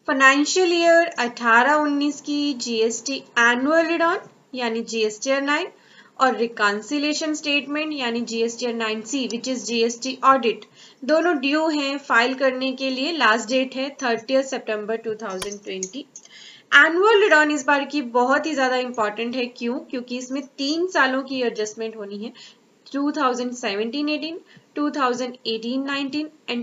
Financial year 18-19 की GST annual return यानी GSTR 9 और रिकॉन्सिलेशन स्टेटमेंट यानी GSTR 9C which is GST audit दोनों ड्यू हैं फाइल करने के लिए। लास्ट डेट है 30 सितंबर 2020। एनुअल रिटर्न इस बार की बहुत ही ज्यादा इंपॉर्टेंट है। क्यों? क्योंकि इसमें 3 सालों की एडजस्टमेंट होनी है, 2017-18, 2018-19 एंड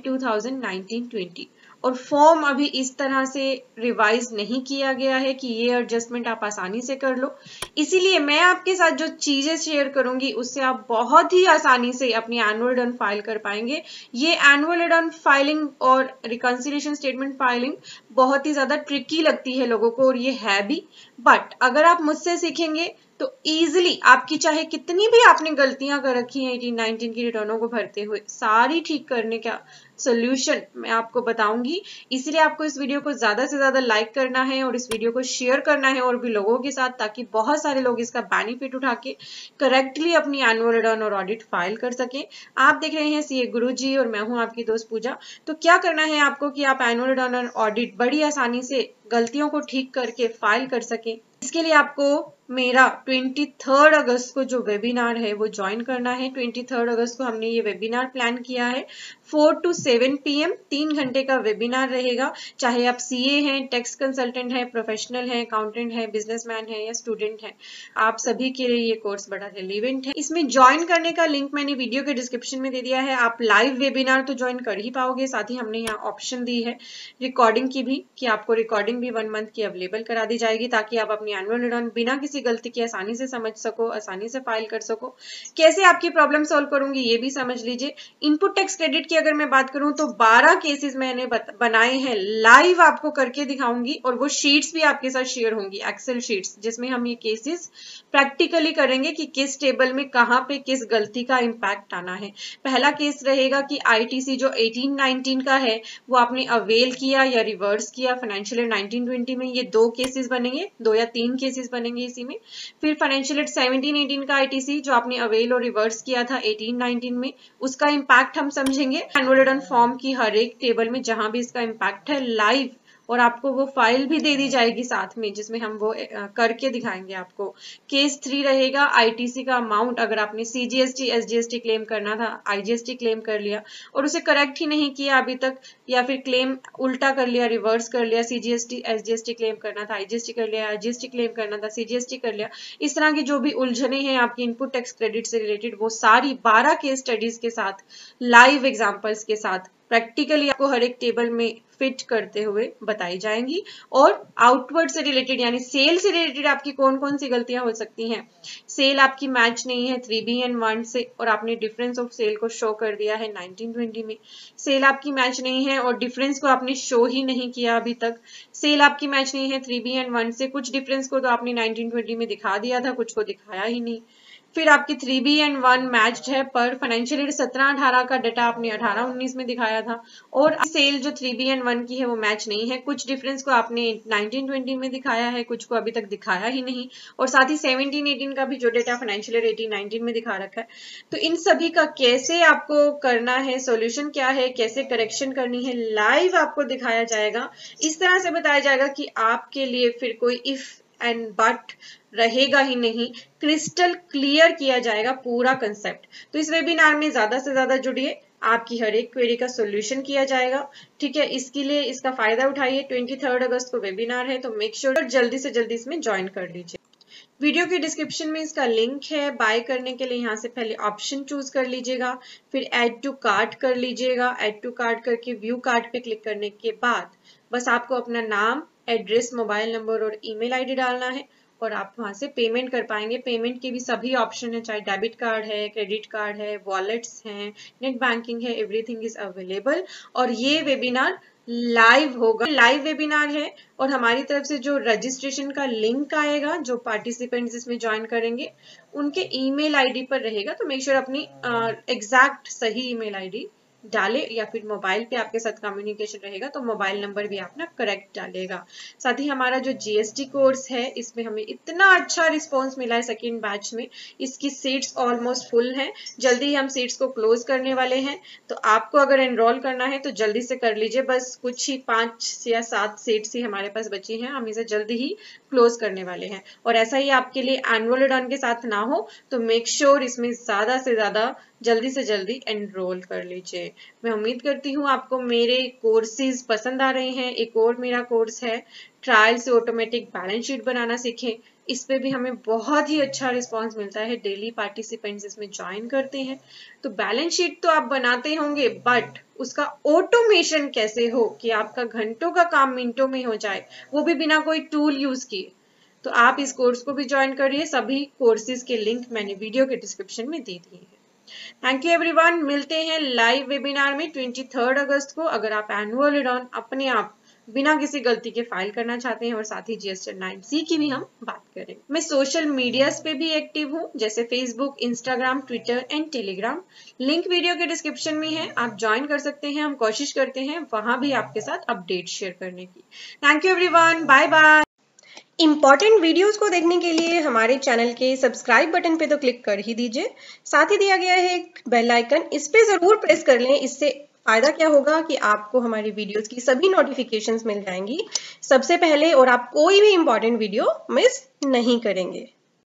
2019-20। और फॉर्म अभी इस तरह से रिवाइज नहीं किया गया है कि ये एडजस्टमेंट आप आसानी से कर लो। इसीलिए मैं आपके साथ जो चीजें शेयर करूंगी उससे आप बहुत ही आसानी से अपनी एनुअल रिटर्न फाइल कर पाएंगे। ये एनुअल रिटर्न फाइलिंग और रिकॉन्सिलिएशन स्टेटमेंट फाइलिंग बहुत ही ज्यादा ट्रिकी लगती है लोगों को, और ये है भी। बट अगर आप मुझसे सीखेंगे तो इजीली आपकी चाहे कितनी भी आपने गलतियां कर रखी हैं 18-19 की रिटर्नों को भरते हुए, सारी ठीक करने का सोल्यूशन मैं आपको बताऊंगी। इसलिए आपको इस वीडियो को ज्यादा से ज्यादा लाइक करना है और इस वीडियो को शेयर करना है और भी लोगों के साथ, ताकि बहुत सारे लोग इसका बेनिफिट उठा के करेक्टली अपनी एनुअल रिटर्न और ऑडिट फाइल कर सके। आप देख रहे हैं सीए गुरुजी और मैं हूं आपकी दोस्त पूजा। तो क्या करना है आपको कि आप एनुअल रिटर्न और ऑडिट बड़ी आसानी से गलतियों को ठीक करके फाइल कर सके। इसके लिए आपको मेरा 23 अगस्त को जो वेबिनार है वो ज्वाइन करना है। 23 अगस्त को हमने ये वेबिनार प्लान किया है 4 to 7 PM 3 घंटे का वेबिनार रहेगा। चाहे आप सीए हैं, टैक्स कंसल्टेंट हैं, प्रोफेशनल हैं, अकाउंटेंट हैं, बिजनेसमैन हैं या स्टूडेंट हैं, आप सभी के लिए ये कोर्स बड़ा रिलेवेंट है। इसमें ज्वाइन करने का लिंक मैंने वीडियो के डिस्क्रिप्शन में दे दिया है। आप लाइव वेबिनार तो ज्वाइन कर ही पाओगे, साथ ही हमने यहाँ ऑप्शन दी है रिकॉर्डिंग की भी, कि आपको रिकॉर्डिंग भी 1 मंथ की अवेलेबल करा दी जाएगी, ताकि आप अपनी एनुअल रिटर्न बिना किसी गलती की आसानी से समझ सको, आसानी से फाइल कर सको। कैसे आपकी प्रॉब्लम सॉल्व करूंगी ये भी समझ लीजिए। इनपुट टैक्स क्रेडिट की अगर मैं बात करूं तो 12 केसेस मैंने बनाए हैं, लाइव आपको करके दिखाऊंगी, और वो शीट्स भी आपके साथ शेयर होंगी, एक्सेल शीट्स, जिसमें हम ये केसेस प्रैक्टिकली करेंगे कि किस टेबल में कहां पे किस गलती का इंपैक्ट आना है। पहला केस रहेगा कि आईटीसी जो 18-19 का है वो आपने अवेल किया या रिवर्स किया फाइनेंशियल ईयर 19-20 में। ये 2 केसेस बनेंगे, 2 या 3 केसेस बनेंगे इसी में। फिर फाइनेंशियल ईयर 17-18 का आईटीसी जो आपने अवेल और रिवर्स किया था 18-19 में, उसका इंपैक्ट हम समझेंगे एनुअल रिटर्न फॉर्म की हर एक टेबल में जहां भी इसका इंपैक्ट है लाइव, और आपको वो फाइल भी दे दी जाएगी साथ में जिसमें हम वो करके दिखाएंगे आपको। केस 3 रहेगा आईटीसी का अमाउंट, अगर आपने सीजीएसटी एसजीएसटी क्लेम करना था, आईजीएसटी क्लेम कर लिया और उसे करेक्ट ही नहीं किया अभी तक, या फिर क्लेम उल्टा कर लिया, रिवर्स कर लिया, सीजीएसटी एसजीएसटी क्लेम करना था, आईजीएसटी कर लिया, आईजीएसटी क्लेम करना था, सीजीएसटी कर लिया, इस तरह की जो भी उलझने हैं आपकी इनपुट टैक्स क्रेडिट से रिलेटेड, वो सारी 12 केस स्टडीज के साथ, लाइव एग्जांपल्स के साथ प्रैक्टिकली आपको हर एक टेबल में फिट करते हुए बताई जाएंगी। और आउटवर्ड से रिलेटेड यानी सेल से रिलेटेड आपकी कौन कौन सी गलतियां हो सकती हैं। सेल आपकी मैच नहीं है 3B&1 से और आपने डिफरेंस ऑफ सेल को शो कर दिया है 19-20 में। सेल आपकी मैच नहीं है और डिफरेंस को आपने शो ही नहीं किया अभी तक। सेल आपकी मैच नहीं है 3B&1 से, कुछ डिफरेंस को तो आपने 19-20 में दिखा दिया था, कुछ को दिखाया ही नहीं। फिर आपकी 3B&1 मैच्ड है पर फाइनेंशियल ईयर 17-18 का डाटा आपने 18-19 में दिखाया था, और सेल जो 3B&1 की है वो मैच नहीं है, कुछ डिफरेंस को आपने 19-20 में दिखाया है, कुछ को अभी तक दिखाया ही नहीं, और साथ ही 17-18 का भी जो डाटा फाइनेंशियल ईयर 18-19 में दिखा रखा है। तो इन सभी का कैसे आपको करना है, सोल्यूशन क्या है, कैसे करेक्शन करनी है, लाइव आपको दिखाया जाएगा। इस तरह से बताया जाएगा कि आपके लिए फिर कोई इफ एंड बट रहेगा ही नहीं, क्रिस्टल क्लियर किया जाएगा पूरा कंसेप्ट। तो इस वेबिनार में ज्यादा से ज्यादा जुड़िए, आपकी हर एक क्वेरी का सोल्यूशन किया जाएगा। ठीक है, इसके लिए इसका फायदा उठाइए। 23 अगस्त को वेबिनार है, तो मेक श्योर जल्दी से जल्दी इसमें ज्वाइन कर लीजिए। वीडियो के डिस्क्रिप्शन में इसका लिंक है, बाय करने के लिए यहाँ से पहले ऑप्शन चूज कर लीजिएगा, फिर ऐड टू कार्ट कर लीजिएगा। ऐड टू कार्ट करके व्यू कार्ट पे क्लिक करने के बाद बस आपको अपना नाम, एड्रेस, मोबाइल नंबर और ईमेल आईडी डालना है और आप वहां से पेमेंट कर पाएंगे। पेमेंट के भी सभी ऑप्शन है, चाहे डेबिट कार्ड है, क्रेडिट कार्ड है, वॉलेट्स हैं, नेट बैंकिंग है, एवरीथिंग इज अवेलेबल। और ये वेबिनार लाइव होगा, लाइव वेबिनार है, और हमारी तरफ से जो रजिस्ट्रेशन का लिंक आएगा, जो पार्टिसिपेंट्स इसमें ज्वाइन करेंगे उनके ईमेल आईडी पर रहेगा। तो मेक श्योर अपनी एग्जैक्ट सही ईमेल आईडी डाले या फिर मोबाइल पे आपके साथ कम्युनिकेशन रहेगा तो मोबाइल नंबर भी अपना करेक्ट डालेगा। साथ ही हमारा जो जीएसटी कोर्स है इसमें हमें इतना अच्छा रिस्पॉन्स मिला है सेकेंड बैच में, इसकी सीट्स ऑलमोस्ट फुल हैं, जल्दी ही हम सीट्स को क्लोज करने वाले हैं। तो आपको अगर एनरोल करना है तो जल्दी से कर लीजिए, बस कुछ ही 5 या 7 सीट्स ही हमारे पास बची हैं, हम इसे जल्दी ही क्लोज करने वाले हैं। और ऐसा ही आपके लिए एनुअल एड ऑन के साथ ना हो तो मेक श्योर इसमें ज्यादा से ज्यादा जल्दी से जल्दी एनरोल कर लीजिए। मैं उम्मीद करती हूँ आपको मेरे कोर्सेज पसंद आ रहे हैं। एक और मेरा कोर्स है ट्रायल से ऑटोमेटिक बैलेंस शीट बनाना सीखें, इस पे भी हमें बहुत ही अच्छा रिस्पांस मिलता है, डेली पार्टिसिपेंट्स इसमें ज्वाइन करते हैं। तो बैलेंस शीट तो आप बनाते होंगे बट उसका ऑटोमेशन कैसे हो कि आपका घंटों का काम मिनटों में हो जाए, वो भी बिना कोई टूल यूज किए। तो आप इस कोर्स को भी ज्वाइन करिए, सभी कोर्सेज के लिंक मैंने वीडियो के डिस्क्रिप्शन में दे दिए हैं। थैंक यू एवरीवन, मिलते हैं लाइव वेबिनार में 23 अगस्त को। अगर आप एनुअल रिटर्न अपने आप बिना किसी गलती के फाइल करना चाहते हैं और साथ ही जीएसटी 9C की भी हम बात करें। मैं सोशल मीडियाज पे भी एक्टिव हूँ, जैसे Facebook, Instagram, Twitter and Telegram. Link video के डिस्क्रिप्शन में है, आप ज्वाइन कर सकते हैं। हम कोशिश करते हैं वहां भी आपके साथ अपडेट शेयर करने की। Thank you everyone, bye bye. Important videos को देखने के लिए हमारे चैनल के सब्सक्राइब बटन पे तो क्लिक कर ही दीजिए, साथ ही दिया गया है एक बेल आइकन, इस पे जरूर प्रेस कर लें। इससे फायदा क्या होगा कि आपको हमारी वीडियोस की सभी नोटिफिकेशंस मिल जाएंगी सबसे पहले और आप कोई भी इंपॉर्टेंट वीडियो मिस नहीं करेंगे।